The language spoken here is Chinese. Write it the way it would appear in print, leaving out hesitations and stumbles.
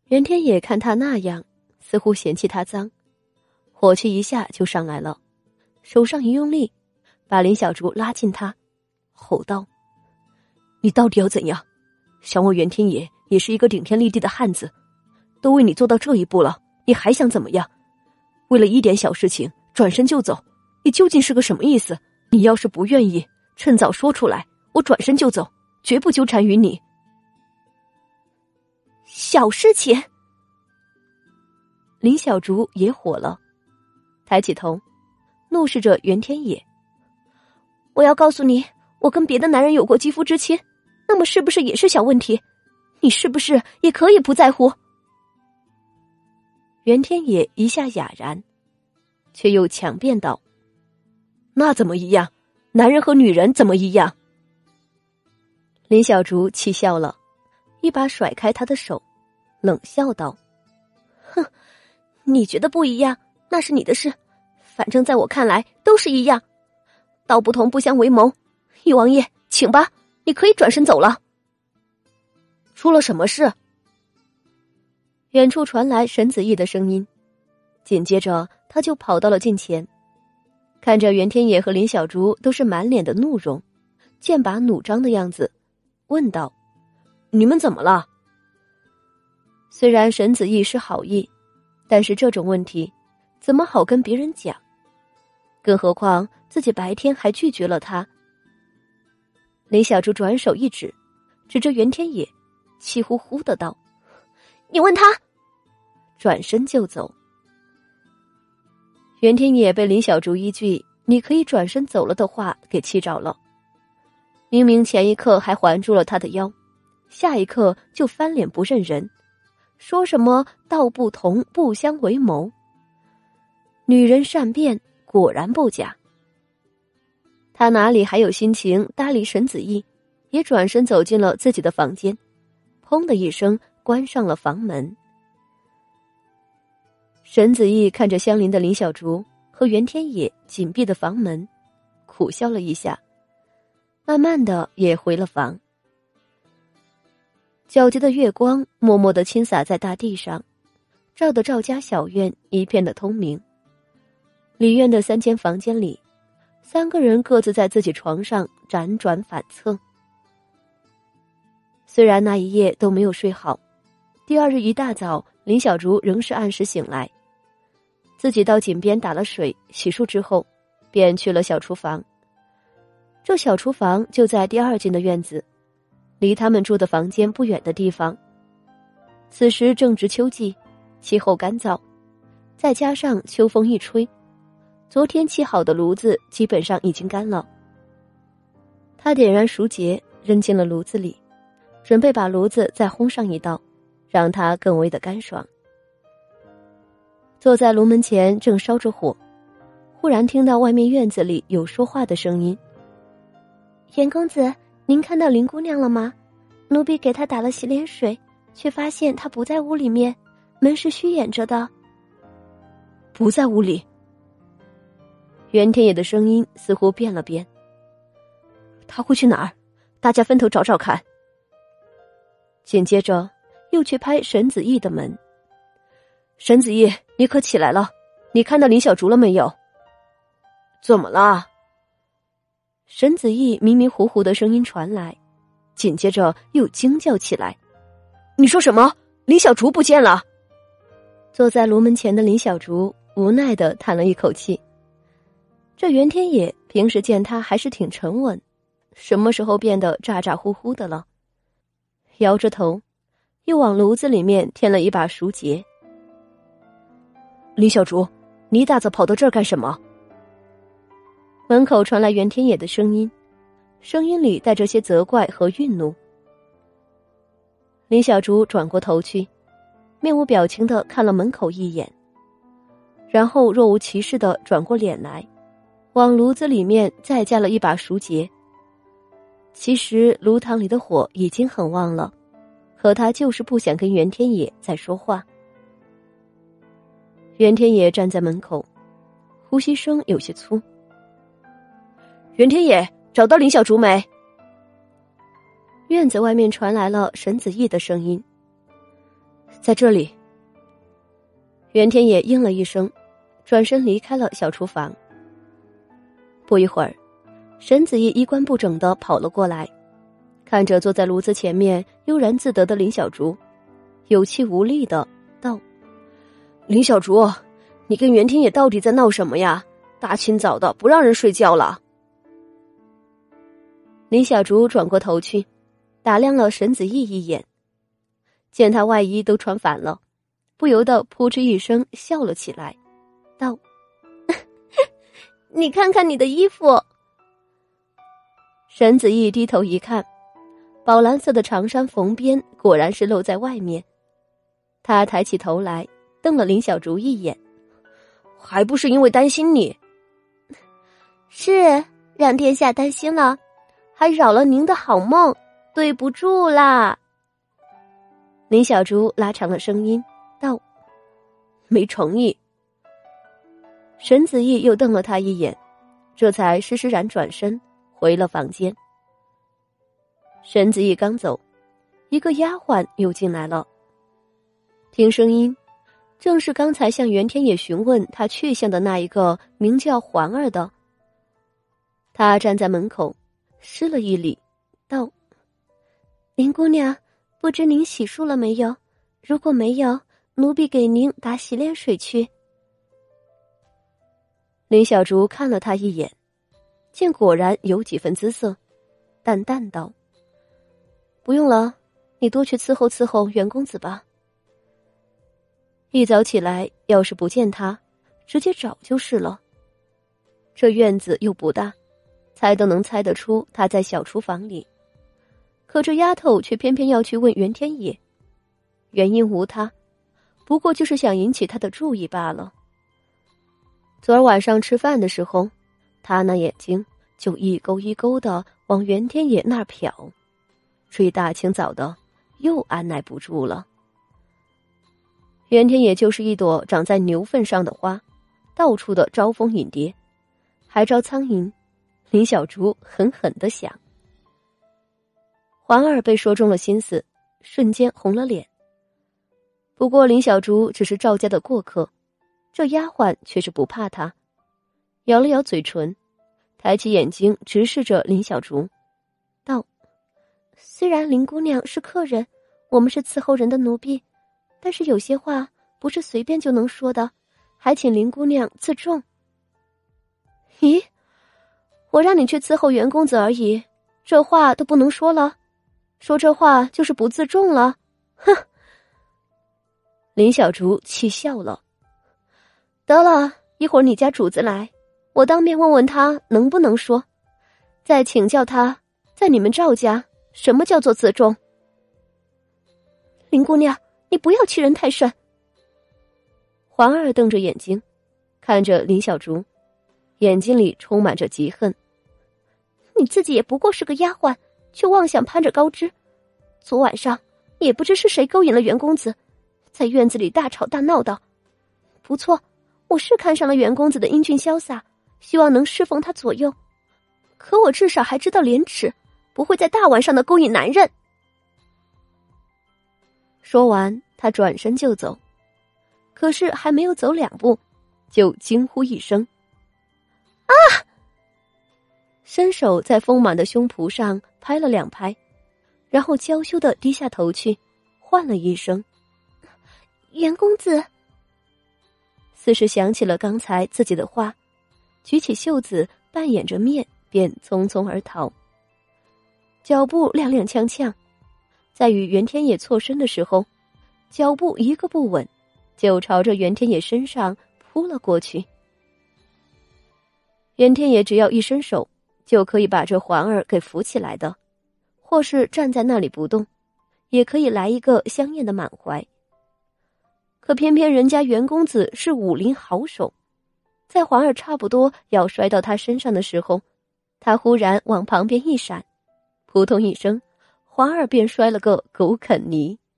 袁天野看他那样，似乎嫌弃他脏，火气一下就上来了，手上一用力，把林小竹拉近他，吼道：“你到底要怎样？想我袁天野也是一个顶天立地的汉子，都为你做到这一步了，你还想怎么样？为了一点小事情转身就走，你究竟是个什么意思？你要是不愿意，趁早说出来，我转身就走，绝不纠缠于你。”小事情。林小竹也火了，抬起头，怒视着袁天野：“我要告诉你，我跟别的男人有过肌肤之亲，那么是不是也是小问题？你是不是也可以不在乎？”袁天野一下哑然，却又强辩道：“那怎么一样？男人和女人怎么一样？”林小竹气笑了，一把甩开他的手，冷笑道：“哼，你觉得不一样，那是你的事，反正在我看来都是一样。道不同不相为谋，誉王爷，请吧，你可以转身走了。”出了什么事？远处传来沈子毅的声音，紧接着他就跑到了近前，看着袁天野和林小竹都是满脸的怒容，剑拔弩张的样子，问道：“你们怎么了？”虽然沈子毅是好意，但是这种问题怎么好跟别人讲？更何况自己白天还拒绝了他。林小竹转手一指，指着袁天野，气呼呼的道：“你问他！”转身就走。袁天野被林小竹一句“你可以转身走了”的话给气着了，明明前一刻还环住了他的腰，下一刻就翻脸不认人，说什么道不同不相为谋。女人善变，果然不假。他哪里还有心情搭理沈子毅，也转身走进了自己的房间，砰的一声关上了房门。沈子毅看着相邻的林小竹和袁天野紧闭的房门，苦笑了一下，慢慢的也回了房。皎洁的月光默默地倾洒在大地上，照得赵家小院一片的通明。里院的3间房间里，3个人各自在自己床上辗转反侧。虽然那一夜都没有睡好，第2日一大早，林小竹仍是按时醒来，自己到井边打了水洗漱之后，便去了小厨房。这小厨房就在第2间的院子，离他们住的房间不远的地方。此时正值秋季，气候干燥，再加上秋风一吹，昨天沏好的炉子基本上已经干了。他点燃熟节，扔进了炉子里，准备把炉子再烘上一道，让它更为的干爽。坐在炉门前正烧着火，忽然听到外面院子里有说话的声音：“袁公子，您看到林姑娘了吗？奴婢给她打了洗脸水，却发现她不在屋里面，门是虚掩着的。”“不在屋里？”袁天野的声音似乎变了变。“她会去哪儿？大家分头找找看。”紧接着又去拍沈子毅的门：“沈子毅，你可起来了？你看到林小竹了没有？”“怎么了？”沈子毅迷迷糊糊的声音传来，紧接着又惊叫起来：“你说什么？林小竹不见了！”坐在炉门前的林小竹无奈地叹了一口气。这袁天野平时见他还是挺沉稳，什么时候变得咋咋呼呼的了？摇着头，又往炉子里面添了一把熟节。“林小竹，你一大早跑到这儿干什么？”门口传来袁天野的声音，声音里带着些责怪和愠怒。林小竹转过头去，面无表情地看了门口一眼，然后若无其事地转过脸来，往炉子里面再加了一把熟节。其实炉膛里的火已经很旺了，可他就是不想跟袁天野再说话。袁天野站在门口，呼吸声有些粗。“袁天野，找到林小竹没？”院子外面传来了沈子毅的声音。 在这里。袁天野应了一声，转身离开了小厨房。不一会儿，沈子毅衣冠不整地跑了过来，看着坐在炉子前面悠然自得的林小竹，有气无力的道：林小竹，你跟袁天野到底在闹什么呀？大清早的不让人睡觉了。林小竹转过头去，打量了沈子毅一眼，见他外衣都穿反了，不由得扑哧一声笑了起来，道：你看看你的衣服。沈子毅低头一看，宝蓝色的长衫缝边果然是露在外面。他抬起头来，瞪了林小竹一眼：还不是因为担心你。是，让天下担心了，还扰了您的好梦，对不住啦。林小竹拉长了声音道：没诚意。沈子毅又瞪了他一眼，这才施施然转身回了房间。沈子毅刚走，一个丫鬟又进来了。听声音，正是刚才向袁天野询问他去向的那一个名叫环儿的。他站在门口，施了一礼，道：林姑娘，不知您洗漱了没有？如果没有，奴婢给您打洗脸水去。林小竹看了他一眼，见果然有几分姿色，淡淡道：不用了，你多去伺候伺候袁公子吧。一早起来，要是不见他，直接找就是了。这院子又不大，猜都能猜得出他在小厨房里。可这丫头却偏偏要去问袁天野，原因无他，不过就是想引起他的注意罢了。昨儿晚上吃饭的时候，他那眼睛就一勾一勾的往袁天野那儿瞟，这一大清早的又按耐不住了。袁天野就是一朵长在牛粪上的花，到处的招蜂引蝶，还招苍蝇。林小竹狠狠地想。环儿被说中了心思，瞬间红了脸。不过林小竹只是赵家的过客，这丫鬟却是不怕他，咬了咬嘴唇，抬起眼睛直视着林小竹，道：虽然林姑娘是客人，我们是伺候人的奴婢，但是有些话不是随便就能说的，还请林姑娘自重。咦，我让你去伺候袁公子而已，这话都不能说了？说这话就是不自重了？哼！林小竹气笑了。得了，一会儿你家主子来，我当面问问他能不能说，再请教他，在你们赵家什么叫做自重。林姑娘，你不要欺人太甚。环儿瞪着眼睛看着林小竹，眼睛里充满着嫉恨。你自己也不过是个丫鬟，却妄想攀着高枝。昨晚上也不知是谁勾引了袁公子，在院子里大吵大闹的。不错，我是看上了袁公子的英俊潇洒，希望能侍奉他左右，可我至少还知道廉耻，不会在大晚上的勾引男人。说完，他转身就走，可是还没有走2步，就惊呼一声：啊！伸手在丰满的胸脯上拍了2拍，然后娇羞地低下头去，唤了一声：袁公子。似是想起了刚才自己的话，举起袖子扮演着面，便匆匆而逃。脚步踉踉跄跄，在与袁天野错身的时候，脚步一个不稳，就朝着袁天野身上扑了过去。袁天野只要一伸手，就可以把这环儿给扶起来的，或是站在那里不动，也可以来一个香艳的满怀。可偏偏人家袁公子是武林好手，在环儿差不多要摔到他身上的时候，他忽然往旁边一闪，扑通一声，环儿便摔了个狗啃泥。